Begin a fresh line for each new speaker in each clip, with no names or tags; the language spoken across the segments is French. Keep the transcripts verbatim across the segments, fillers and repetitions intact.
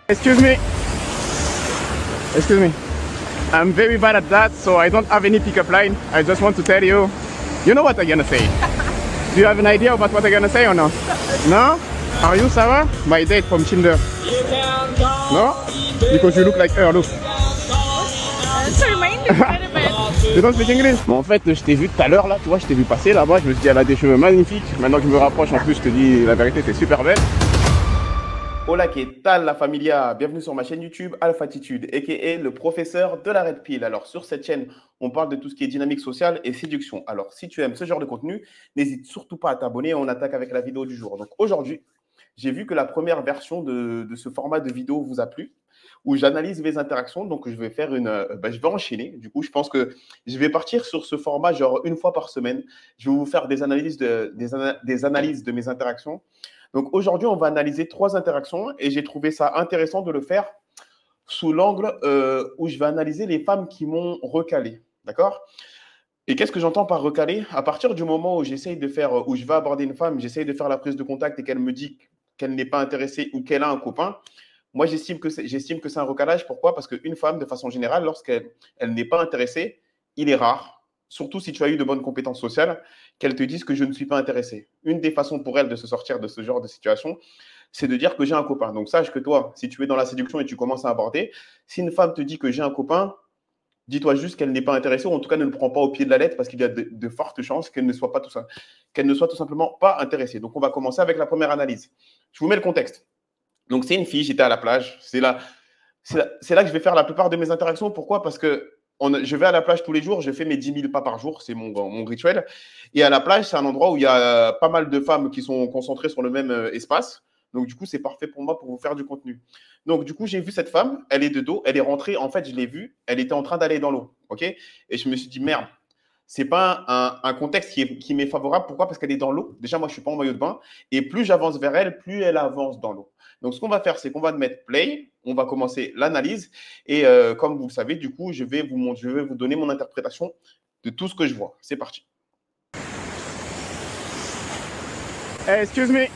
Excuse me. Excuse me. I'm very bad at that, so I don't have any pickup line. I just want to tell you, you know what I'm gonna say. Do you have an idea about what I'm gonna say or no? No? Are you Sarah? My date from Tinder. No? Because you look like her, look. You don't speak English? Mais en fait, je t'ai vu tout à l'heure là, tu vois, je t'ai vu passer là-bas, je me suis dit elle a des cheveux magnifiques. Maintenant que je me rapproche, en plus, je te dis la vérité, t'es super belle. Hola, que tal la familia? Bienvenue sur ma chaîne YouTube Alphatitude, aka le professeur de la Red Pill. Alors sur cette chaîne, on parle de tout ce qui est dynamique sociale et séduction. Alors si tu aimes ce genre de contenu, n'hésite surtout pas à t'abonner. On attaque avec la vidéo du jour. Donc aujourd'hui, j'ai vu que la première version de, de ce format de vidéo vous a plu, où j'analyse mes interactions. Donc je vais faire une, euh, bah, je vais enchaîner. Du coup, je pense que je vais partir sur ce format genre une fois par semaine. Je vais vous faire des analyses de, des, ana des analyses de mes interactions. Donc aujourd'hui, on va analyser trois interactions et j'ai trouvé ça intéressant de le faire sous l'angle euh, où je vais analyser les femmes qui m'ont recalé. D'accord? Et qu'est-ce que j'entends par recaler? À partir du moment où j'essaye de faire, où je vais aborder une femme, j'essaye de faire la prise de contact et qu'elle me dit qu'elle n'est pas intéressée ou qu'elle a un copain, moi j'estime que c'est, j'estime que c'est un recalage. Pourquoi? Parce qu'une femme, de façon générale, lorsqu'elle elle n'est pas intéressée, il est rare, surtout si tu as eu de bonnes compétences sociales, qu'elle te dise que je ne suis pas intéressé. Une des façons pour elle de se sortir de ce genre de situation, c'est de dire que j'ai un copain. Donc sache que toi, si tu es dans la séduction et tu commences à aborder, si une femme te dit que j'ai un copain, dis-toi juste qu'elle n'est pas intéressée, ou en tout cas ne le prend pas au pied de la lettre, parce qu'il y a de, de fortes chances qu'elle ne soit pas tout ça, qu'elle ne soit tout simplement pas intéressée. Donc on va commencer avec la première analyse. Je vous mets le contexte. Donc c'est une fille, j'étais à la plage, c'est là, c'est là, c'est là que je vais faire la plupart de mes interactions. Pourquoi? Parce que On, je vais à la plage tous les jours, je fais mes dix mille pas par jour, c'est mon, mon rituel. Et à la plage, c'est un endroit où il y a pas mal de femmes qui sont concentrées sur le même euh, espace. Donc, du coup, c'est parfait pour moi pour vous faire du contenu. Donc, du coup, j'ai vu cette femme, elle est de dos, elle est rentrée. En fait, je l'ai vue, elle était en train d'aller dans l'eau. OK? Et je me suis dit, merde, c'est pas un, un contexte qui, est, qui m'est favorable. Pourquoi? Parce qu'elle est dans l'eau. Déjà, moi, je suis pas en maillot de bain. Et plus j'avance vers elle, plus elle avance dans l'eau. Donc, ce qu'on va faire, c'est qu'on va mettre play. On va commencer l'analyse. Et euh, comme vous le savez, du coup, je vais, vous, je vais vous donner mon interprétation de tout ce que je vois. C'est parti. Hey, excuse me.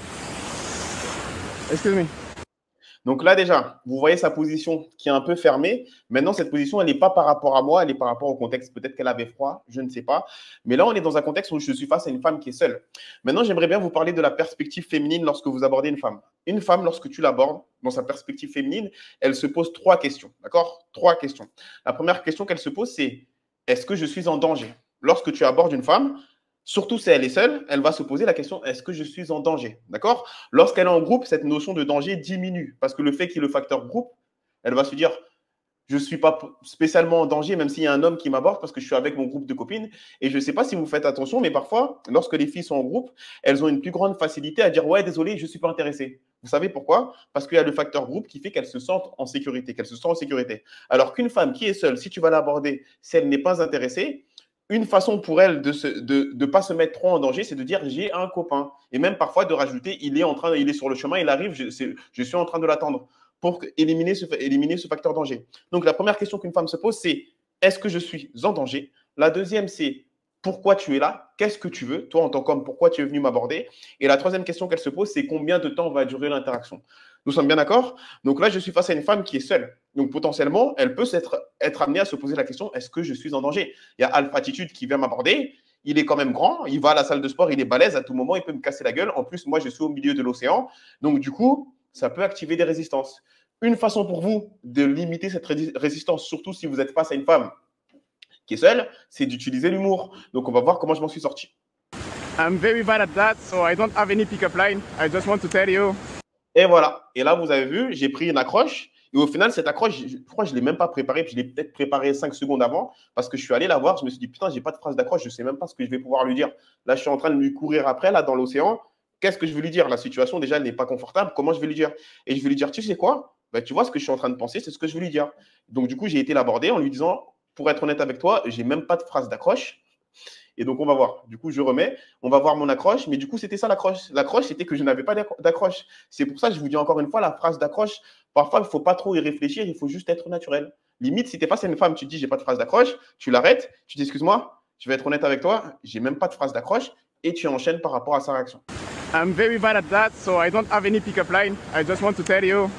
Excuse me. Donc là, déjà, vous voyez sa position qui est un peu fermée. Maintenant, cette position, elle n'est pas par rapport à moi, elle est par rapport au contexte. Peut-être qu'elle avait froid, je ne sais pas. Mais là, on est dans un contexte où je suis face à une femme qui est seule. Maintenant, j'aimerais bien vous parler de la perspective féminine lorsque vous abordez une femme. Une femme, lorsque tu l'abordes dans sa perspective féminine, elle se pose trois questions. D'accord? Trois questions. La première question qu'elle se pose, c'est est-ce que je suis en danger? Lorsque tu abordes une femme, surtout si elle est seule, elle va se poser la question, est-ce que je suis en danger? D'accord? Lorsqu'elle est en groupe, cette notion de danger diminue parce que le fait qu'il y ait le facteur groupe, elle va se dire, je ne suis pas spécialement en danger, même s'il y a un homme qui m'aborde parce que je suis avec mon groupe de copines. Et je ne sais pas si vous faites attention, mais parfois, lorsque les filles sont en groupe, elles ont une plus grande facilité à dire, ouais, désolé, je ne suis pas intéressée. Vous savez pourquoi? Parce qu'il y a le facteur groupe qui fait qu'elles se sentent en sécurité, qu'elles se sentent en sécurité. Alors qu'une femme qui est seule, si tu vas l'aborder, si elle n'est pas intéressée, une façon pour elle de ne de, de pas se mettre trop en danger, c'est de dire j'ai un copain. Et même parfois de rajouter il est, en train, il est sur le chemin, il arrive, je, je suis en train de l'attendre pour éliminer ce, éliminer ce facteur danger. Donc la première question qu'une femme se pose, c'est est-ce que je suis en danger? La deuxième, c'est pourquoi tu es là? Qu'est-ce que tu veux? Toi, en tant qu'homme, pourquoi tu es venu m'aborder? Et la troisième question qu'elle se pose, c'est combien de temps va durer l'interaction? Nous sommes bien d'accord? Donc là, je suis face à une femme qui est seule. Donc potentiellement, elle peut être, être amenée à se poser la question, est-ce que je suis en danger? Il y a Alphatitude qui vient m'aborder. Il est quand même grand, il va à la salle de sport, il est balèze, à tout moment, il peut me casser la gueule. En plus, moi, je suis au milieu de l'océan. Donc du coup, ça peut activer des résistances. Une façon pour vous de limiter cette résistance, surtout si vous êtes face à une femme qui est seule, c'est d'utiliser l'humour. Donc on va voir comment je m'en suis sorti. I'm very bad at that, so I don't have any pick-up line. I just want to tell you. Et voilà. Et là, vous avez vu, j'ai pris une accroche. Et au final, cette accroche, je, je crois que je ne l'ai même pas préparée. Puis je l'ai peut-être préparée cinq secondes avant parce que je suis allé la voir. Je me suis dit, putain, je n'ai pas de phrase d'accroche. Je ne sais même pas ce que je vais pouvoir lui dire. Là, je suis en train de lui courir après, là, dans l'océan. Qu'est-ce que je vais lui dire? La situation, déjà, elle n'est pas confortable. Comment je vais lui dire? Et je vais lui dire, tu sais quoi? Ben, tu vois ce que je suis en train de penser, c'est ce que je vais lui dire. Donc, du coup, j'ai été l'aborder en lui disant, pour être honnête avec toi, je n'ai même pas de phrase d'accroche. Et donc, on va voir. Du coup, je remets. On va voir mon accroche. Mais du coup, c'était ça l'accroche. L'accroche, c'était que je n'avais pas d'accroche. C'est pour ça que je vous dis encore une fois, la phrase d'accroche, parfois, il ne faut pas trop y réfléchir. Il faut juste être naturel. Limite, si tu es face à une femme, tu te dis, j'ai pas de phrase d'accroche, tu l'arrêtes, tu dis, excuse-moi, je vais être honnête avec toi, j'ai même pas de phrase d'accroche. Et tu enchaînes par rapport à sa réaction. I'm very bad at that, so I don't have any pick-up line. I just want to tell you,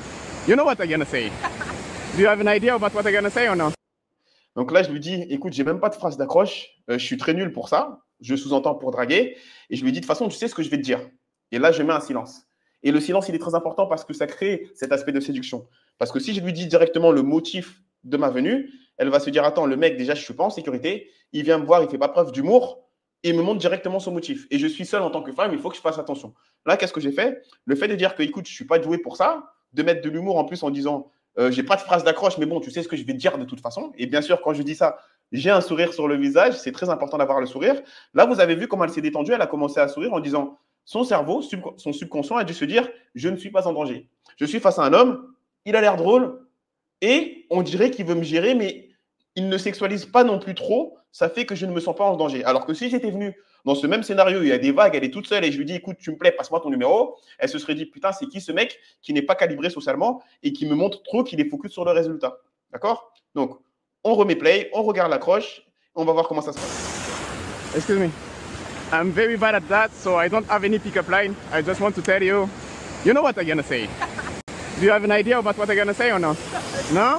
You know what I'm gonna say. Do you have an idea about what I'm gonna say or no?
Donc là, je lui dis, écoute, j'ai même pas de phrase d'accroche. Euh, je suis très nul pour ça. Je sous-entends pour draguer. Et je lui dis, de toute façon, tu sais ce que je vais te dire. Et là, je mets un silence. Et le silence, il est très important parce que ça crée cet aspect de séduction. Parce que si je lui dis directement le motif de ma venue, elle va se dire, attends, le mec, déjà, je ne suis pas en sécurité. Il vient me voir, il ne fait pas preuve d'humour. Et il me montre directement son motif. Et je suis seul en tant que femme, il faut que je fasse attention. Là, qu'est-ce que j'ai fait? Le fait de dire que, écoute, je ne suis pas doué pour ça, de mettre de l'humour en plus en disant, euh, j'ai pas de phrase d'accroche, mais bon, tu sais ce que je vais te dire de toute façon. Et bien sûr, quand je dis ça, j'ai un sourire sur le visage. C'est très important d'avoir le sourire. Là, vous avez vu comment elle s'est détendue. Elle a commencé à sourire en disant, son cerveau, sub son subconscient a dû se dire, je ne suis pas en danger. Je suis face à un homme, il a l'air drôle et on dirait qu'il veut me gérer, mais il ne sexualise pas non plus trop. Ça fait que je ne me sens pas en danger. Alors que si j'étais venu dans ce même scénario, il y a des vagues, elle est toute seule et je lui dis, écoute, tu me plais, passe-moi ton numéro. Elle se serait dit, putain, c'est qui ce mec qui n'est pas calibré socialement et qui me montre trop qu'il est focus sur le résultat. D'accord? Donc, on remet play, on regarde l'accroche, on va voir comment ça se passe.
Excuse me. I'm very bad at that, so I don't have any pick-up line. I just want to tell you, you know what I'm gonna say. Do you have an idea about what I'm gonna say or no? No?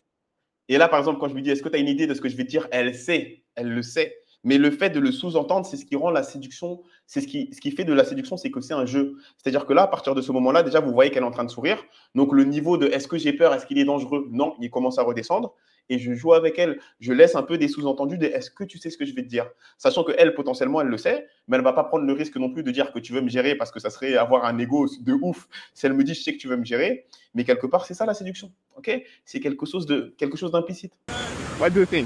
Et là, par exemple, quand je lui dis, est-ce que tu as une idée de ce que je vais te dire? Elle sait, elle le sait. Mais le fait de le sous-entendre, c'est ce qui rend la séduction, c'est ce qui, ce qui fait de la séduction, c'est que c'est un jeu. C'est-à-dire que là, à partir de ce moment-là, déjà, vous voyez qu'elle est en train de sourire. Donc, le niveau de est-ce que j'ai peur, est-ce qu'il est dangereux? Non, il commence à redescendre. Et je joue avec elle. Je laisse un peu des sous-entendus de est-ce que tu sais ce que je vais te dire? Sachant qu'elle, potentiellement, elle le sait, mais elle ne va pas prendre le risque non plus de dire que tu veux me gérer parce que ça serait avoir un ego de ouf si elle me dit je sais que tu veux me gérer. Mais quelque part, c'est ça la séduction. Okay, c'est quelque chose de quelque chose d'implicite.
What do you think?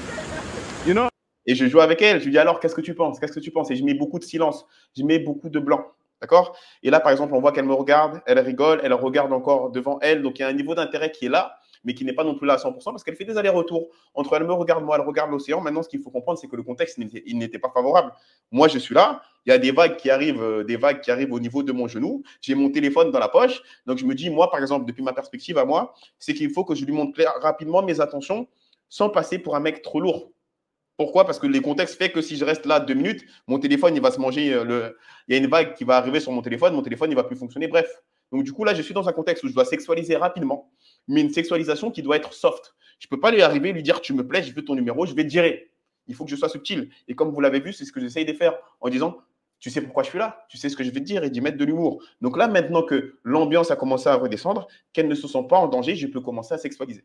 You know?
Et je joue avec elle. Je lui dis alors, qu'est-ce que tu penses? Qu'est-ce que tu penses? Et je mets beaucoup de silence. Je mets beaucoup de blanc. D'accord? Et là, par exemple, on voit qu'elle me regarde, elle rigole, elle regarde encore devant elle. Donc, il y a un niveau d'intérêt qui est là, mais qui n'est pas non plus là à cent pour cent parce qu'elle fait des allers-retours entre elle me regarde, moi, elle regarde l'océan. Maintenant, ce qu'il faut comprendre, c'est que le contexte il n'était pas favorable. Moi, je suis là. Il y a des vagues qui arrivent, des vagues qui arrivent au niveau de mon genou. J'ai mon téléphone dans la poche. Donc, je me dis, moi, par exemple, depuis ma perspective à moi, c'est qu'il faut que je lui montre rapidement mes attentions sans passer pour un mec trop lourd. Pourquoi? Parce que les contextes fait que si je reste là deux minutes, mon téléphone, il va se manger. Le... Il y a une vague qui va arriver sur mon téléphone, mon téléphone, il ne va plus fonctionner. Bref. Donc, du coup, là, je suis dans un contexte où je dois sexualiser rapidement, mais une sexualisation qui doit être soft. Je ne peux pas lui arriver, lui dire, tu me plais, je veux ton numéro, je vais te gérer. Il faut que je sois subtil. Et comme vous l'avez vu, c'est ce que j'essaye de faire en disant, tu sais pourquoi je suis là, tu sais ce que je vais te dire et d'y mettre de l'humour. Donc là, maintenant que l'ambiance a commencé à redescendre, qu'elle ne se sent pas en danger, je peux commencer à sexualiser.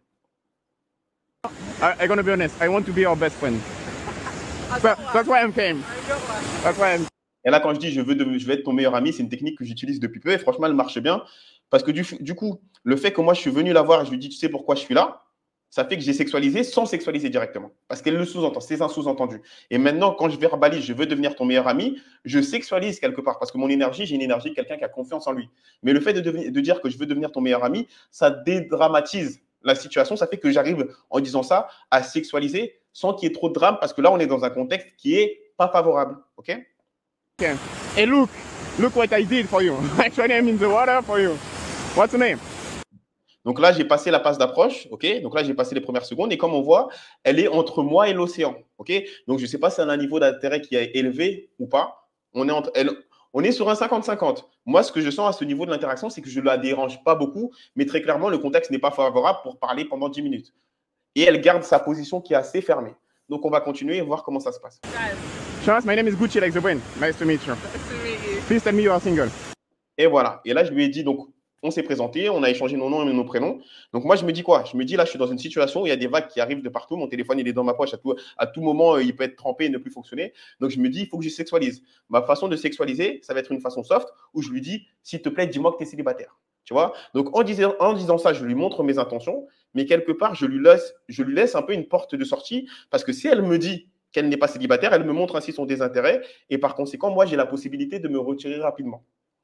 I'm gonna be honest, I want to be your best friend. That, that's why I'm came. That's why I'm...
Et là, quand je dis je veux, de, je veux être ton meilleur ami, c'est une technique que j'utilise depuis peu et franchement, elle marche bien. Parce que du, du coup, le fait que moi, je suis venu la voir et je lui dis, tu sais pourquoi je suis là, ça fait que j'ai sexualisé sans sexualiser directement. Parce qu'elle le sous-entend, c'est un sous-entendu. Et maintenant, quand je verbalise, je veux devenir ton meilleur ami, je sexualise quelque part. Parce que mon énergie, j'ai une énergie de quelqu'un qui a confiance en lui. Mais le fait de, devenir, de dire que je veux devenir ton meilleur ami, ça dédramatise la situation. Ça fait que j'arrive, en disant ça, à sexualiser sans qu'il y ait trop de drame. Parce que là, on est dans un contexte qui n'est pas favorable. OK?
Okay. Hey, look. Look what I did for you. I threw him in the water for you. What's your name?
Donc là, j'ai passé la passe d'approche, ok? Donc là, j'ai passé les premières secondes et comme on voit, elle est entre moi et l'océan, ok? Donc je ne sais pas si elle a un niveau d'intérêt qui est élevé ou pas. On est, entre, elle, on est sur un cinquante cinquante. Moi, ce que je sens à ce niveau de l'interaction, c'est que je ne la dérange pas beaucoup, mais très clairement, le contexte n'est pas favorable pour parler pendant dix minutes. Et elle garde sa position qui est assez fermée. Donc on va continuer et voir comment ça se passe.
Charles, my name is Gucci like the wind. Nice to meet you.
Nice to meet you.
Please tell me you are single.
Et voilà. Et là, je lui ai dit, donc, on s'est présenté, on a échangé nos noms et nos prénoms. Donc, moi, je me dis quoi? Je me dis, là, je suis dans une situation où il y a des vagues qui arrivent de partout. Mon téléphone, il est dans ma poche. À tout, à tout moment, il peut être trempé et ne plus fonctionner. Donc, je me dis, il faut que je sexualise. Ma façon de sexualiser, ça va être une façon soft où je lui dis, s'il te plaît, dis-moi que tu es célibataire. Tu vois? Donc, en disant, en disant ça, je lui montre mes intentions. Mais quelque part, je lui laisse, je lui laisse un peu une porte de sortie. Parce que si elle me dit qu'elle n'est pas célibataire, elle me montre ainsi son désintérêt. Et par conséquent, moi, j'ai la possibilité de me retirer rapidement.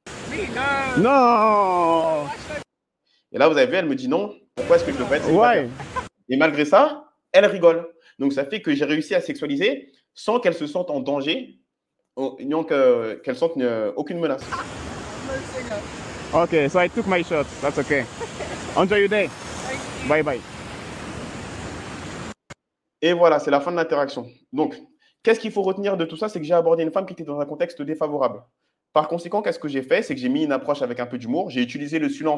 Non.
Et là, vous avez vu, elle me dit non. Pourquoi est-ce que je devrais être
Why?
Et malgré ça, elle rigole. Donc, ça fait que j'ai réussi à sexualiser sans qu'elle se sente en danger, qu'elle qu sente euh, aucune menace.
Okay, so I took my shot. That's okay. Enjoy your day. Bye bye.
Et voilà, c'est la fin de l'interaction. Donc, qu'est-ce qu'il faut retenir de tout ça? C'est que j'ai abordé une femme qui était dans un contexte défavorable. Par conséquent, qu'est-ce que j'ai fait? C'est que j'ai mis une approche avec un peu d'humour. J'ai utilisé le silence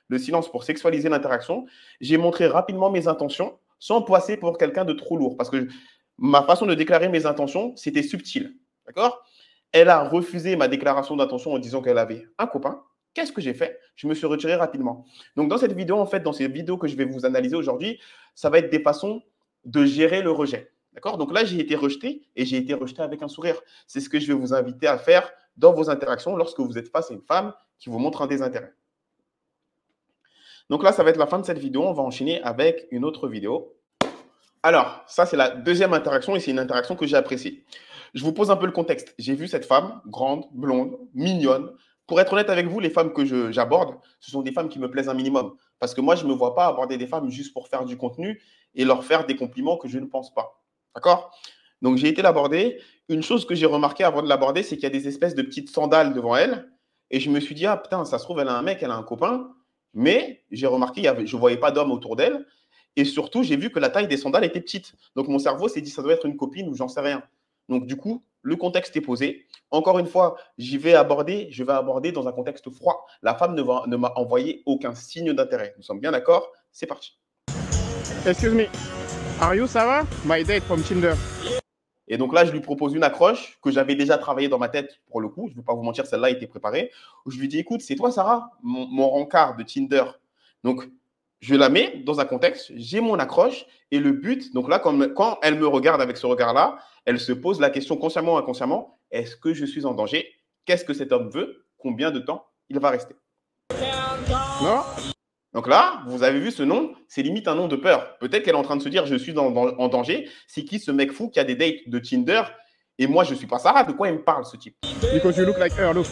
le silence pour sexualiser l'interaction. J'ai montré rapidement mes intentions sans passer pour quelqu'un de trop lourd. Parce que ma façon de déclarer mes intentions, c'était subtil. D'accord? Elle a refusé ma déclaration d'intention en disant qu'elle avait un copain. Qu'est-ce que j'ai fait? Je me suis retiré rapidement. Donc, dans cette vidéo, en fait, dans ces vidéos que je vais vous analyser aujourd'hui, ça va être des façons de gérer le rejet. D'accord? Donc là, j'ai été rejeté et j'ai été rejeté avec un sourire. C'est ce que je vais vous inviter à faire dans vos interactions lorsque vous êtes face à une femme qui vous montre un désintérêt. Donc là, ça va être la fin de cette vidéo. On va enchaîner avec une autre vidéo. Alors, ça, c'est la deuxième interaction et c'est une interaction que j'ai appréciée. Je vous pose un peu le contexte. J'ai vu cette femme, grande, blonde, mignonne. Pour être honnête avec vous, les femmes que j'aborde, ce sont des femmes qui me plaisent un minimum. Parce que moi, je ne me vois pas aborder des femmes juste pour faire du contenu et leur faire des compliments que je ne pense pas. D'accord? Donc, j'ai été l'aborder. Une chose que j'ai remarqué avant de l'aborder, c'est qu'il y a des espèces de petites sandales devant elle. Et je me suis dit, ah putain, ça se trouve, elle a un mec, elle a un copain. Mais j'ai remarqué, il y avait, je ne voyais pas d'homme autour d'elle. Et surtout, j'ai vu que la taille des sandales était petite. Donc, mon cerveau s'est dit, ça doit être une copine ou j'en sais rien. Donc, du coup, le contexte est posé. Encore une fois, j'y vais aborder, je vais aborder dans un contexte froid. La femme ne, va, ne m'a envoyé aucun signe d'intérêt. Nous sommes bien d'accord? C'est parti.
Excuse me. Are you Sarah? My date from Tinder.
Et donc là, je lui propose une accroche que j'avais déjà travaillée dans ma tête pour le coup. Je ne vais pas vous mentir, celle-là était préparée. Où je lui dis, écoute, c'est toi, Sarah, mon, mon rencard de Tinder. Donc, je la mets dans un contexte, j'ai mon accroche et le but, donc là, quand, quand elle me regarde avec ce regard-là, elle se pose la question consciemment ou inconsciemment, est-ce que je suis en danger? Qu'est-ce que cet homme veut? Combien de temps il va rester?
Non?
Donc là, vous avez vu ce nom, c'est limite un nom de peur. Peut-être qu'elle est en train de se dire, je suis en, en danger. C'est qui ce mec fou qui a des dates de Tinder? Et moi, je ne suis pas Sarah. De quoi il me parle, ce type?
Because you look like her, look.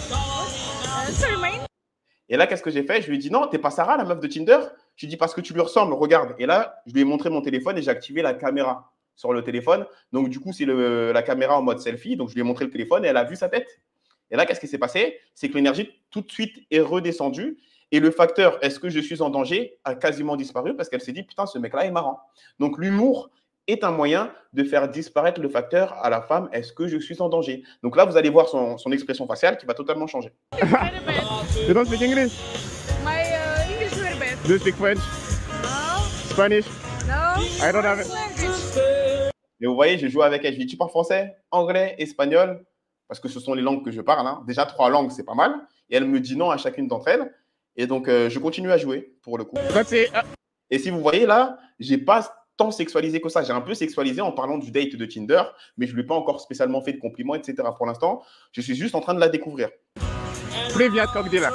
Et là, qu'est-ce que j'ai fait? Je lui ai dit, non, t'es pas Sarah, la meuf de Tinder? Je lui ai dit, parce que tu lui ressembles, regarde. Et là, je lui ai montré mon téléphone et j'ai activé la caméra sur le téléphone. Donc, du coup, c'est la caméra en mode selfie. Donc, je lui ai montré le téléphone et elle a vu sa tête. Et là, qu'est-ce qui s'est passé? C'est que l'énergie, tout de suite, est redescendue. Et le facteur, est-ce que je suis en danger, a quasiment disparu parce qu'elle s'est dit, putain, ce mec-là est marrant. Donc, l'humour est un moyen de faire disparaître le facteur à la femme, est-ce que je suis en danger? Donc là, vous allez voir son, son expression faciale qui va totalement changer.
You don't speak English?
My uh, English a little bit.
Do you speak French?
No.
Spanish?
No.
I don't have it.
Et vous voyez, je joue avec elle. Je lui dis, tu parles français, anglais, espagnol, parce que ce sont les langues que je parle. Hein. Déjà, trois langues, c'est pas mal. Et elle me dit non à chacune d'entre elles. Et donc, euh, je continue à jouer, pour le coup.
That's it.
Et si vous voyez là, j'ai pas tant sexualisé que ça. J'ai un peu sexualisé en parlant du date de Tinder, mais je ne lui ai pas encore spécialement fait de compliments, et cetera. Pour l'instant, je suis juste en train de la découvrir.
Привет, как дела?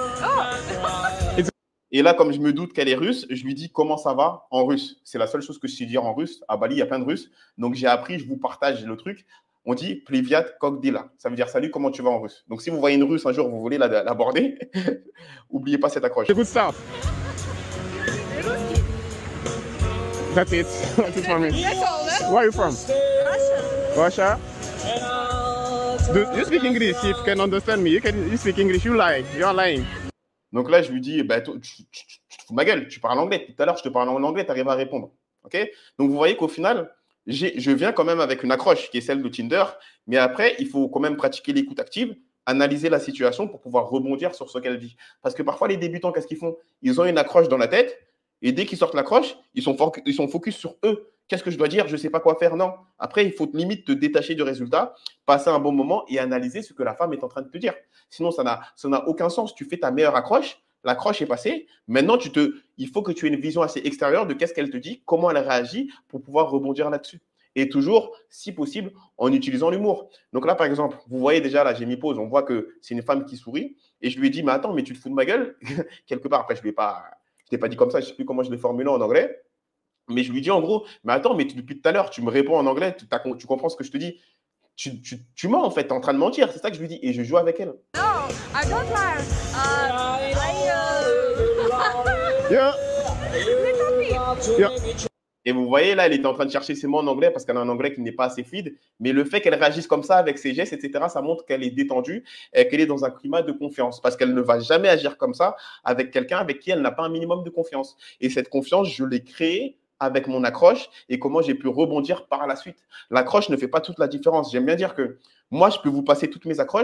Et là, comme je me doute qu'elle est russe, je lui dis comment ça va en russe. C'est la seule chose que je sais dire en russe. À Bali, il y a plein de Russes. Donc, j'ai appris, je vous partage le truc. On dit Pliviat Kokdila. Ça veut dire salut, comment tu vas en russe. Donc, si vous voyez une russe un jour, vous voulez l'aborder, n'oubliez pas cette accroche.
Good stuff. That's it. That's it for me.
That's all. That's
Where are you from?
Russia.
Russia? Do you speak English? If you can understand me, you can. You speak English. You lie. You are lying.
Donc là, je lui dis, bah, tu, tu, tu, tu te fous de ma gueule, tu parles anglais. Tout à l'heure, je te parlais en anglais, tu arrives à répondre. Okay? Donc, vous voyez qu'au final, je viens quand même avec une accroche qui est celle de Tinder, mais après, il faut quand même pratiquer l'écoute active, analyser la situation pour pouvoir rebondir sur ce qu'elle dit. Parce que parfois, les débutants, qu'est-ce qu'ils font? Ils ont une accroche dans la tête et dès qu'ils sortent l'accroche, ils sont, ils sont focus sur eux. Qu'est-ce que je dois dire? Je ne sais pas quoi faire. Non. Après, il faut limite te détacher du résultat, passer un bon moment et analyser ce que la femme est en train de te dire. Sinon, ça n'a, ça n'a aucun sens. Tu fais ta meilleure accroche, l'accroche est passée. Maintenant, tu te, il faut que tu aies une vision assez extérieure de qu'est-ce qu'elle te dit, comment elle réagit pour pouvoir rebondir là-dessus. Et toujours, si possible, en utilisant l'humour. Donc là, par exemple, vous voyez déjà, là, j'ai mis pause, on voit que c'est une femme qui sourit. Et je lui ai dit, mais attends, mais tu te fous de ma gueule? Quelque part, après, je ne l'ai pas, je l'ai pas dit comme ça, je ne sais plus comment je l'ai formulé en anglais. Mais je lui dis en gros, mais attends, mais depuis tout à l'heure, tu me réponds en anglais, tu, tu comprends ce que je te dis. Tu, tu, tu mens en fait, tu es en train de mentir. C'est ça que je lui dis. Et je joue avec elle.
No, I don't lie. Uh, I, uh...
Yeah. Yeah.
Et vous voyez là, elle était en train de chercher ses mots en anglais parce qu'elle a un anglais qui n'est pas assez fluide. Mais le fait qu'elle réagisse comme ça avec ses gestes, et cetera, ça montre qu'elle est détendue et qu'elle est dans un climat de confiance. Parce qu'elle ne va jamais agir comme ça avec quelqu'un avec qui elle n'a pas un minimum de confiance. Et cette confiance, je l'ai créée avec mon accroche et comment j'ai pu rebondir par la suite. L'accroche ne fait pas toute la différence. J'aime bien dire que moi, je peux vous passer toutes mes accroches,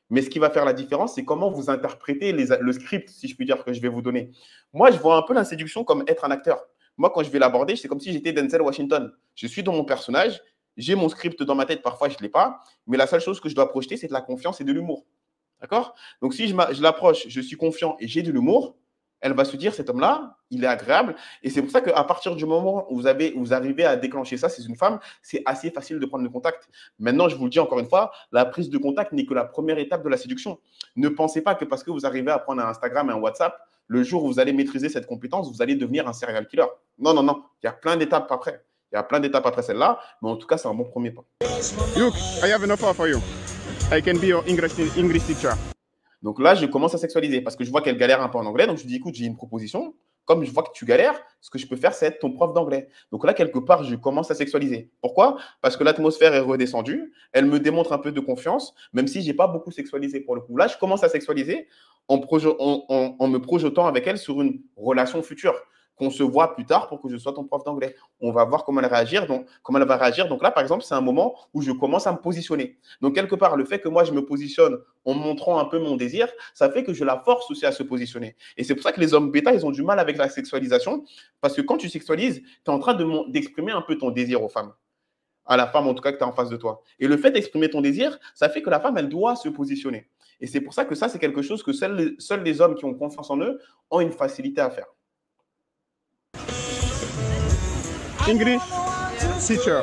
Mais ce qui va faire la différence, c'est comment vous interprétez les, le script, si je puis dire, que je vais vous donner. Moi, je vois un peu la séduction comme être un acteur. Moi, quand je vais l'aborder, c'est comme si j'étais Denzel Washington. Je suis dans mon personnage, j'ai mon script dans ma tête, parfois je ne l'ai pas, mais la seule chose que je dois projeter, c'est de la confiance et de l'humour. D'accord? Donc, si je, je l'approche, je suis confiant et j'ai de l'humour, elle va se dire, cet homme-là, il est agréable. Et c'est pour ça qu'à partir du moment où vous, avez, vous arrivez à déclencher ça, c'est une femme, c'est assez facile de prendre le contact. Maintenant, je vous le dis encore une fois, la prise de contact n'est que la première étape de la séduction. Ne pensez pas que parce que vous arrivez à prendre un Instagram et un WhatsApp, le jour où vous allez maîtriser cette compétence, vous allez devenir un serial killer. Non, non, non. Il y a plein d'étapes après. Il y a plein d'étapes après celle-là, mais en tout cas, c'est un bon premier pas.
Look, I have an offer for you. I can be your English, English teacher.
Donc là, je commence à sexualiser parce que je vois qu'elle galère un peu en anglais. Donc, je lui dis, écoute, j'ai une proposition. Comme je vois que tu galères, ce que je peux faire, c'est être ton prof d'anglais. Donc là, quelque part, je commence à sexualiser. Pourquoi? Parce que l'atmosphère est redescendue. Elle me démontre un peu de confiance, même si je n'ai pas beaucoup sexualisé pour le coup. Là, je commence à sexualiser en, en, en, en me projetant avec elle sur une relation future, qu'on se voit plus tard pour que je sois ton prof d'anglais. On va voir comment elle, réagir, donc, comment elle va réagir. Donc là, par exemple, c'est un moment où je commence à me positionner. Donc, quelque part, le fait que moi, je me positionne en montrant un peu mon désir, ça fait que je la force aussi à se positionner. Et c'est pour ça que les hommes bêta, ils ont du mal avec la sexualisation, parce que quand tu sexualises, tu es en train de, d'exprimer un peu ton désir aux femmes. À la femme, en tout cas, que tu as en face de toi. Et le fait d'exprimer ton désir, ça fait que la femme, elle doit se positionner. Et c'est pour ça que ça, c'est quelque chose que seuls, seuls les hommes qui ont confiance en eux ont une facilité à faire.
English teacher.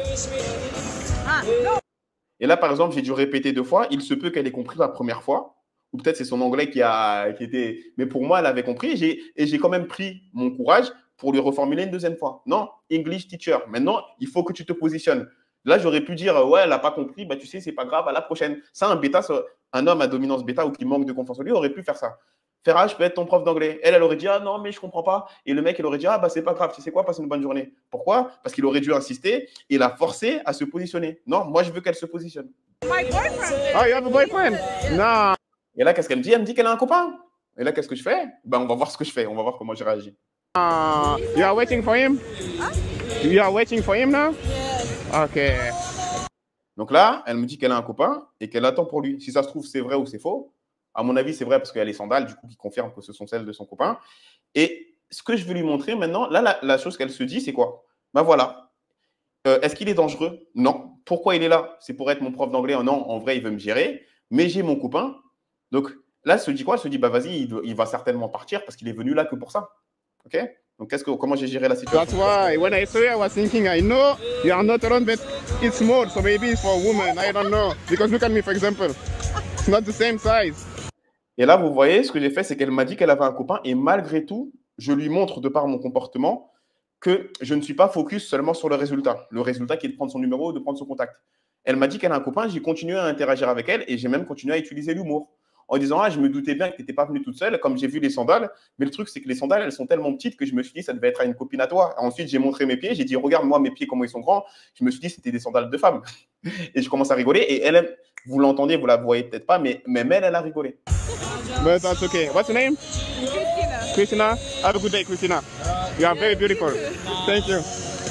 Et là, par exemple, j'ai dû répéter deux fois. Il se peut qu'elle ait compris la première fois. Ou peut-être c'est son anglais qui, a, qui était… Mais pour moi, elle avait compris. J'ai, et j'ai quand même pris mon courage pour lui reformuler une deuxième fois. Non, English teacher. Maintenant, il faut que tu te positionnes. Là, j'aurais pu dire, ouais, elle n'a pas compris. Bah, tu sais, c'est pas grave. À la prochaine. Ça, un bêta, un homme à dominance bêta ou qui manque de confiance en lui aurait pu faire ça. Ferrah, je peux être ton prof d'anglais. Elle, elle aurait dit, ah non, mais je ne comprends pas. Et le mec, il aurait dit, ah bah c'est pas grave, tu sais quoi, passe une bonne journée. Pourquoi? Parce qu'il aurait dû insister et la forcer à se positionner. Non, moi, je veux qu'elle se positionne.
My boyfriend.
Oh, you have a boyfriend? No.
Et là, qu'est-ce qu'elle me dit? Elle me dit qu'elle a un copain. Et là, qu'est-ce que je fais? Ben, on va voir ce que je fais. On va voir comment je réagis.
Uh, you are waiting for him? Huh? You are waiting for him now?
Yes.
Ok.
Donc là, elle me dit qu'elle a un copain et qu'elle attend pour lui. Si ça se trouve, c'est vrai ou c'est faux. À mon avis, c'est vrai parce qu'il y a les sandales, du coup, qui confirment que ce sont celles de son copain. Et ce que je veux lui montrer maintenant, là, la, la chose qu'elle se dit, c'est quoi? Ben voilà. Euh, est-ce qu'il est dangereux? Non. Pourquoi il est là? C'est pour être mon prof d'anglais? Non, en vrai, il veut me gérer. Mais j'ai mon copain. Donc là, elle se dit quoi? Elle se dit, bah vas-y, il, il va certainement partir parce qu'il est venu là que pour ça. OK? Donc, qu'est-ce que, comment j'ai géré la situation?
That's why when I saw you, I was thinking, I know you are not alone, but it's small, so maybe it's for a woman. I don't know. Because look at me, for example. It's not the same size.
Et là, vous voyez, ce que j'ai fait, c'est qu'elle m'a dit qu'elle avait un copain et malgré tout, je lui montre de par mon comportement que je ne suis pas focus seulement sur le résultat. Le résultat qui est de prendre son numéro, de prendre son contact. Elle m'a dit qu'elle a un copain, j'ai continué à interagir avec elle et j'ai même continué à utiliser l'humour. En disant, ah, je me doutais bien que tu n'étais pas venue toute seule, comme j'ai vu les sandales. Mais le truc, c'est que les sandales, elles sont tellement petites que je me suis dit, ça devait être à une copine à toi. Ensuite, j'ai montré mes pieds, j'ai dit, regarde-moi mes pieds, comment ils sont grands. Je me suis dit, c'était des sandales de femme. Et je commence à rigoler. Et elle, vous l'entendez, vous la voyez peut-être pas, mais même elle, elle a rigolé.
But that's okay. What's your name?
Christina.
Christina. Have a good day, Christina. You are very beautiful. Thank you.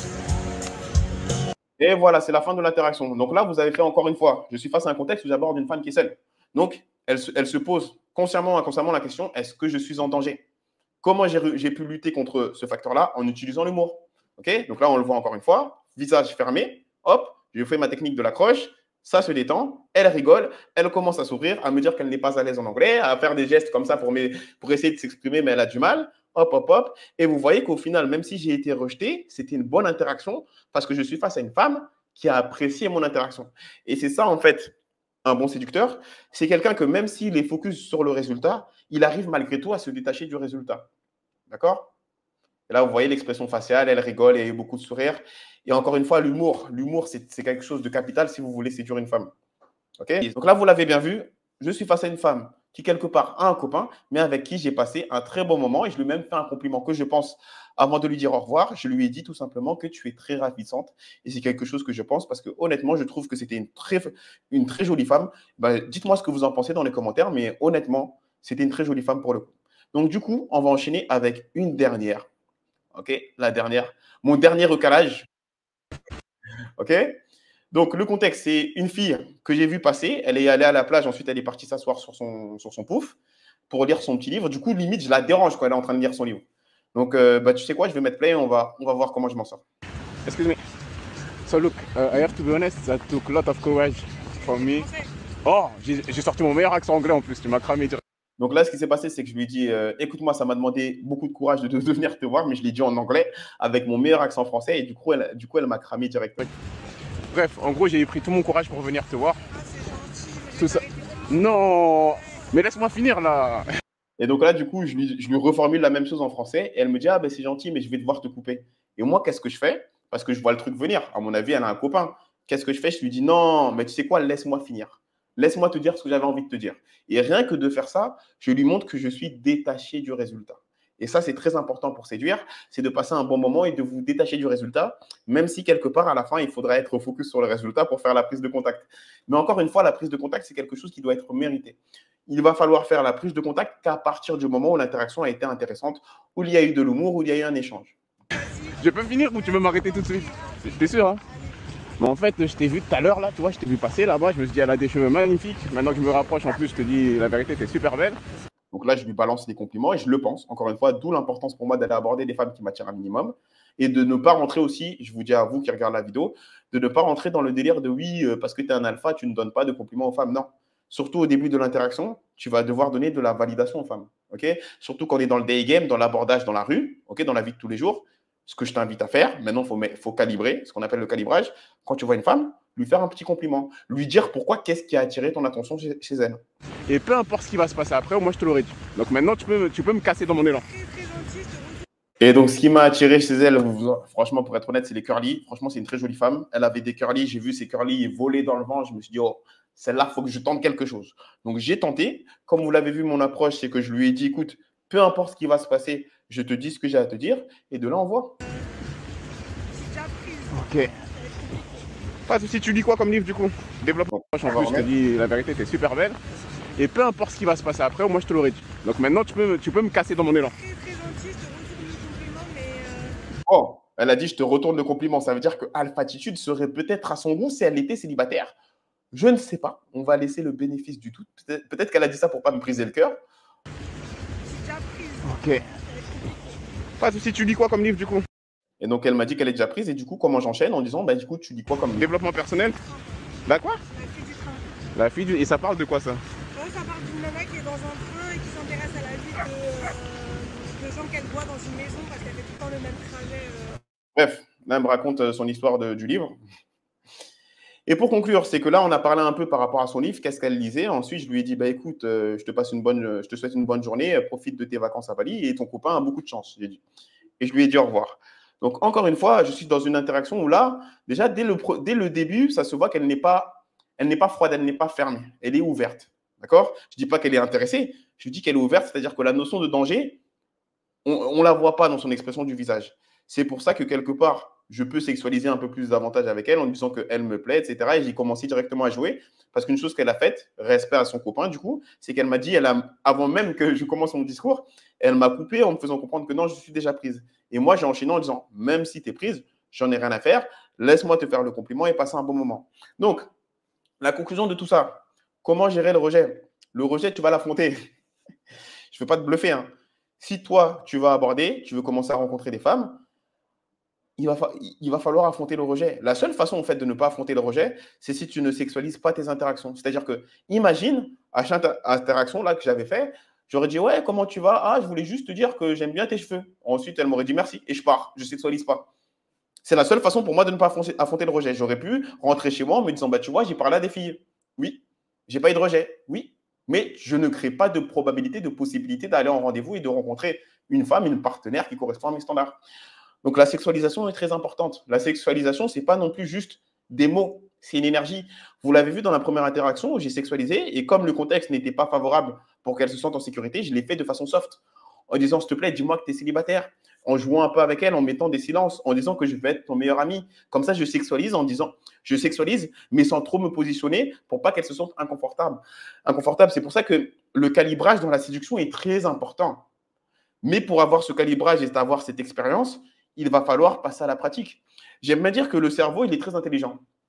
Et voilà, c'est la fin de l'interaction. Donc là, vous avez fait encore une fois, je suis face à un contexte où j'aborde une femme qui est seule. Donc, elle se, elle se pose consciemment, inconsciemment la question, est-ce que je suis en danger? Comment j'ai pu lutter contre ce facteur-là? En utilisant l'humour. Okay? Donc là, on le voit encore une fois, visage fermé, hop, je fais ma technique de l'accroche, ça se détend, elle rigole, elle commence à s'ouvrir, à me dire qu'elle n'est pas à l'aise en anglais, à faire des gestes comme ça pour, mes, pour essayer de s'exprimer, mais elle a du mal. Hop, hop, hop. Et vous voyez qu'au final, même si j'ai été rejeté, c'était une bonne interaction parce que je suis face à une femme qui a apprécié mon interaction. Et c'est ça, en fait, un bon séducteur. C'est quelqu'un que même s'il est focus sur le résultat, il arrive malgré tout à se détacher du résultat. D'accord? Et là, vous voyez l'expression faciale, elle rigole, il y a eu beaucoup de sourires. Et encore une fois, l'humour. L'humour, c'est quelque chose de capital si vous voulez séduire une femme. Okay? Donc là, vous l'avez bien vu, je suis face à une femme qui, quelque part, a un copain, mais avec qui j'ai passé un très bon moment. Et je lui ai même fait un compliment que je pense, avant de lui dire au revoir, je lui ai dit tout simplement que tu es très ravissante. Et c'est quelque chose que je pense parce que honnêtement, je trouve que c'était une très, une très jolie femme. Ben, dites-moi ce que vous en pensez dans les commentaires, mais honnêtement, c'était une très jolie femme pour le coup. Donc du coup, on va enchaîner avec une dernière. OK, la dernière. Mon dernier recalage. OK. Donc, le contexte, c'est une fille que j'ai vue passer. Elle est allée à la plage. Ensuite, elle est partie s'asseoir sur son, sur son pouf pour lire son petit livre. Du coup, limite, je la dérange quand elle est en train de lire son livre. Donc, euh, bah, tu sais quoi, je vais mettre play et on va, on va voir comment je m'en sors.
Excuse me. So look, uh, I have to be honest, that took a lot of courage for me. Oh, j'ai j'ai sorti mon meilleur accent anglais en plus, tu m'as cramé direct.
Donc là, ce qui s'est passé, c'est que je lui ai dit, euh, écoute-moi, ça m'a demandé beaucoup de courage de, de, de venir te voir, mais je l'ai dit en anglais avec mon meilleur accent français et du coup, elle, du coup, elle m'a cramé direct.
Bref, en gros, j'ai pris tout mon courage pour venir te voir. Tout ça. Non, mais laisse-moi finir là.
Et donc là, du coup, je lui, je lui reformule la même chose en français et elle me dit, ah ben c'est gentil, mais je vais devoir te couper. Et moi, qu'est-ce que je fais? Parce que je vois le truc venir. À mon avis, elle a un copain. Qu'est-ce que je fais? Je lui dis, non, mais tu sais quoi, laisse-moi finir. Laisse-moi te dire ce que j'avais envie de te dire. Et rien que de faire ça, je lui montre que je suis détaché du résultat. Et ça, c'est très important pour séduire, c'est de passer un bon moment et de vous détacher du résultat, même si quelque part, à la fin, il faudra être focus sur le résultat pour faire la prise de contact. Mais encore une fois, la prise de contact, c'est quelque chose qui doit être mérité. Il va falloir faire la prise de contact qu'à partir du moment où l'interaction a été intéressante, où il y a eu de l'humour, où il y a eu un échange.
Je peux finir ou tu veux m'arrêter tout de suite? T'es sûr, hein? Mais en fait, je t'ai vu tout à l'heure, là, tu vois, je t'ai vu passer là-bas, je me suis dit, elle a des cheveux magnifiques. Maintenant que je me rapproche, en plus, je te dis la vérité, t'es super belle.
Donc là, je lui balance des compliments et je le pense. Encore une fois, d'où l'importance pour moi d'aller aborder des femmes qui m'attirent un minimum et de ne pas rentrer aussi, je vous dis à vous qui regardez la vidéo, de ne pas rentrer dans le délire de oui, parce que tu es un alpha, tu ne donnes pas de compliments aux femmes. Non. Surtout au début de l'interaction, tu vas devoir donner de la validation aux femmes. Okay, surtout quand on est dans le day game, dans l'abordage dans la rue, okay, dans la vie de tous les jours. Ce que je t'invite à faire, maintenant, il faut, faut calibrer, ce qu'on appelle le calibrage. Quand tu vois une femme, lui faire un petit compliment, lui dire pourquoi, qu'est-ce qui a attiré ton attention chez, chez elle.
Et peu importe ce qui va se passer après, moi je te l'aurais dit. Donc maintenant, tu peux, tu peux me casser dans mon élan.
Et donc, ce qui m'a attiré chez elle, franchement, pour être honnête, c'est les curly. Franchement, c'est une très jolie femme. Elle avait des curly, j'ai vu ses curly voler dans le vent. Je me suis dit, oh, celle-là, il faut que je tente quelque chose. Donc, j'ai tenté. Comme vous l'avez vu, mon approche, c'est que je lui ai dit, écoute, peu importe ce qui va se passer, je te dis ce que j'ai à te dire. Et de là, on voit.
Ok. Pas de souci, tu lis quoi comme livre du coup? Développement. En plus, je te dis la vérité, t'es super belle. Et peu importe ce qui va se passer après, moi je te l'aurais dit. Donc maintenant, tu peux, tu peux me casser dans mon élan.
Très, très gentil, je te retourne le compliment, mais. Euh...
Oh, elle a dit je te retourne le compliment. Ça veut dire que Alphatitude serait peut-être à son goût si elle était célibataire. Je ne sais pas. On va laisser le bénéfice du doute. Peut-être peut qu'elle a dit ça pour pas me briser le cœur.
Déjà prise.
Ok. Pas de souci, tu lis quoi comme livre du coup?
Et donc, elle m'a dit qu'elle est déjà prise. Et du coup, comment j'enchaîne en disant, bah, du coup, tu dis quoi comme livre?
Développement personnel. La quoi?
La fille du train.
La fille du... Et ça parle de quoi ça?
Ouais, ça parle d'une nana qui est dans un train et qui s'intéresse à la vie de, euh, de gens qu'elle voit dans une maison parce qu'elle fait tout le temps le même trajet. Euh...
Bref, là, elle me raconte son histoire de, du livre. Et pour conclure, c'est que là, on a parlé un peu par rapport à son livre, qu'est-ce qu'elle lisait. Ensuite, je lui ai dit, bah, écoute, euh, je, te passe une bonne, je te souhaite une bonne journée, profite de tes vacances à Bali et ton copain a beaucoup de chance. J'ai dit. Et je lui ai dit au revoir. Donc, encore une fois, je suis dans une interaction où là, déjà, dès le, dès le début, ça se voit qu'elle n'est pas, elle n'est pas froide, elle n'est pas fermée, elle est ouverte. D'accord? Je ne dis pas qu'elle est intéressée, je dis qu'elle est ouverte, c'est-à-dire que la notion de danger, on ne la voit pas dans son expression du visage. C'est pour ça que quelque part, je peux sexualiser un peu plus davantage avec elle en disant qu'elle me plaît, et cetera. Et j'ai commencé directement à jouer parce qu'une chose qu'elle a faite, respect à son copain, du coup, c'est qu'elle m'a dit, elle a, avant même que je commence mon discours, elle m'a coupé en me faisant comprendre que non, je suis déjà prise. Et moi, j'ai enchaîné en disant, même si tu es prise, j'en ai rien à faire, laisse-moi te faire le compliment et passer un bon moment. Donc, la conclusion de tout ça, comment gérer le rejet? Le rejet, tu vas l'affronter. Je ne veux pas te bluffer. Hein. Si toi, tu vas aborder, tu veux commencer à rencontrer des femmes, il va, fa il va falloir affronter le rejet. La seule façon, en fait, de ne pas affronter le rejet, c'est si tu ne sexualises pas tes interactions. C'est-à-dire que, imagine, à chaque interaction là, que j'avais fait, j'aurais dit, ouais, comment tu vas? Ah, je voulais juste te dire que j'aime bien tes cheveux. Ensuite, elle m'aurait dit merci et je pars. Je ne sexualise pas. C'est la seule façon pour moi de ne pas affronter le rejet. J'aurais pu rentrer chez moi en me disant, bah, tu vois, j'ai parlé à des filles. Oui. J'ai pas eu de rejet. Oui. Mais je ne crée pas de probabilité, de possibilité d'aller en rendez-vous et de rencontrer une femme, une partenaire qui correspond à mes standards. Donc, la sexualisation est très importante. La sexualisation, ce n'est pas non plus juste des mots, c'est une énergie. Vous l'avez vu dans la première interaction où j'ai sexualisé et comme le contexte n'était pas favorable pour qu'elle se sente en sécurité, je l'ai fait de façon soft. En disant, s'il te plaît, dis-moi que tu es célibataire. En jouant un peu avec elle, en mettant des silences, en disant que je vais être ton meilleur ami. Comme ça, je sexualise en disant, je sexualise, mais sans trop me positionner pour pas qu'elle se sente inconfortable. Inconfortable, c'est pour ça que le calibrage dans la séduction est très important. Mais pour avoir ce calibrage et avoir cette expérience, il va falloir passer à la pratique. J'aime bien dire que le cerveau, il est très intelligent.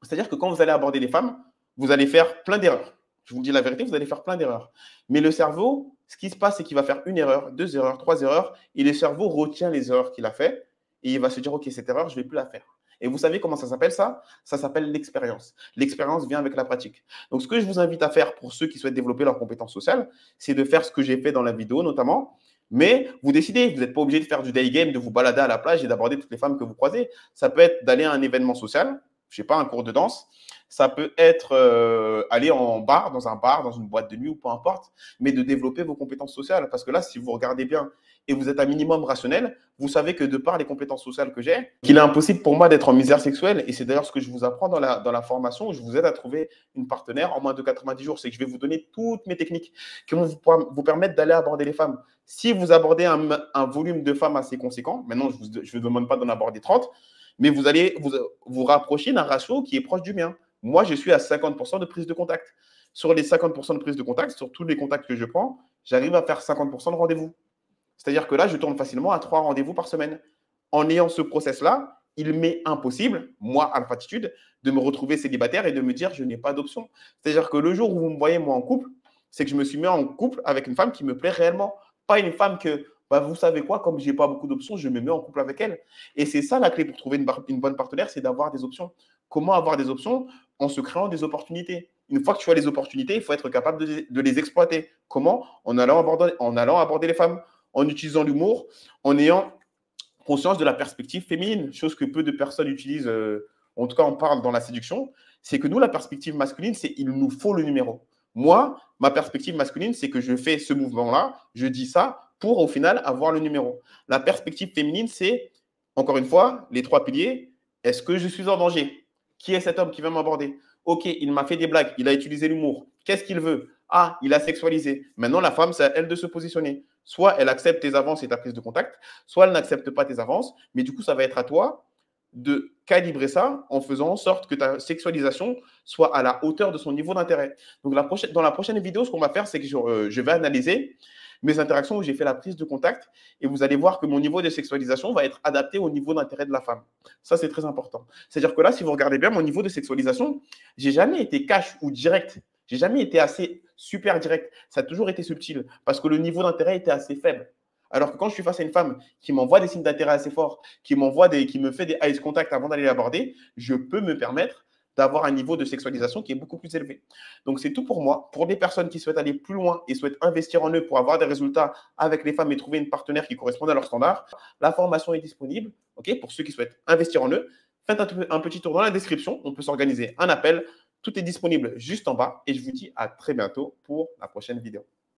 C'est-à-dire que quand vous allez aborder les femmes, vous allez faire plein d'erreurs. Je vous dis la vérité, vous allez faire plein d'erreurs. Mais le cerveau, ce qui se passe, c'est qu'il va faire une erreur, deux erreurs, trois erreurs, et le cerveau retient les erreurs qu'il a fait, et il va se dire, OK, cette erreur, je ne vais plus la faire. Et vous savez comment ça s'appelle ça? Ça s'appelle l'expérience. L'expérience vient avec la pratique. Donc, ce que je vous invite à faire pour ceux qui souhaitent développer leurs compétences sociales, c'est de faire ce que j'ai fait dans la vidéo notamment. Mais vous décidez, vous n'êtes pas obligé de faire du day game, de vous balader à la plage et d'aborder toutes les femmes que vous croisez. Ça peut être d'aller à un événement social, je ne sais pas, un cours de danse. Ça peut être euh, aller en bar, dans un bar, dans une boîte de nuit ou peu importe, mais de développer vos compétences sociales. Parce que là, si vous regardez bien et vous êtes un minimum rationnel, vous savez que de par les compétences sociales que j'ai, qu'il est impossible pour moi d'être en misère sexuelle. Et c'est d'ailleurs ce que je vous apprends dans la, dans la formation, où je vous aide à trouver une partenaire en moins de quatre-vingt-dix jours. C'est que je vais vous donner toutes mes techniques qui vont vous, vous permettre d'aller aborder les femmes. Si vous abordez un, un volume de femmes assez conséquent, maintenant, je ne vous, vous demande pas d'en aborder trente, mais vous allez vous, vous rapprocher d'un ratio qui est proche du mien. Moi, je suis à cinquante pour cent de prise de contact. Sur les cinquante pour cent de prise de contact, sur tous les contacts que je prends, j'arrive à faire cinquante pour cent de rendez-vous. C'est-à-dire que là, je tourne facilement à trois rendez-vous par semaine. En ayant ce process-là, il m'est impossible, moi, Alphatitude, de me retrouver célibataire et de me dire je n'ai pas d'option. C'est-à-dire que le jour où vous me voyez, moi, en couple, c'est que je me suis mis en couple avec une femme qui me plaît réellement. Pas une femme que, bah, vous savez quoi, comme je n'ai pas beaucoup d'options, je me mets en couple avec elle. Et c'est ça la clé pour trouver une, une bonne partenaire, c'est d'avoir des options. Comment avoir des options? En se créant des opportunités. Une fois que tu as les opportunités, il faut être capable de, de les exploiter. Comment? En allant aborder, en allant aborder les femmes, en utilisant l'humour, en ayant conscience de la perspective féminine, chose que peu de personnes utilisent, euh, en tout cas on parle dans la séduction, c'est que nous, la perspective masculine, c'est il nous faut le numéro. Moi, ma perspective masculine, c'est que je fais ce mouvement-là, je dis ça pour au final avoir le numéro. La perspective féminine, c'est, encore une fois, les trois piliers. Est-ce que je suis en danger? Qui est cet homme qui va m'aborder? OK, il m'a fait des blagues, il a utilisé l'humour. Qu'est-ce qu'il veut? Ah, il a sexualisé. Maintenant, la femme, c'est à elle de se positionner. Soit elle accepte tes avances et ta prise de contact, soit elle n'accepte pas tes avances. Mais du coup, ça va être à toi de calibrer ça en faisant en sorte que ta sexualisation soit à la hauteur de son niveau d'intérêt. Donc, la prochaine, dans la prochaine vidéo, ce qu'on va faire, c'est que je, euh, je vais analyser mes interactions où j'ai fait la prise de contact et vous allez voir que mon niveau de sexualisation va être adapté au niveau d'intérêt de la femme. Ça, c'est très important. C'est-à-dire que là, si vous regardez bien mon niveau de sexualisation, j'ai jamais été cash ou direct. J'ai jamais été assez super direct. Ça a toujours été subtil parce que le niveau d'intérêt était assez faible. Alors que quand je suis face à une femme qui m'envoie des signes d'intérêt assez forts, qui m'envoie des, qui me fait des eye contact avant d'aller l'aborder, je peux me permettre d'avoir un niveau de sexualisation qui est beaucoup plus élevé. Donc, c'est tout pour moi. Pour les personnes qui souhaitent aller plus loin et souhaitent investir en eux pour avoir des résultats avec les femmes et trouver une partenaire qui corresponde à leurs standards, la formation est disponible. Okay, pour ceux qui souhaitent investir en eux, faites un, un petit tour dans la description. On peut s'organiser un appel. Tout est disponible juste en bas. Et je vous dis à très bientôt pour la prochaine vidéo.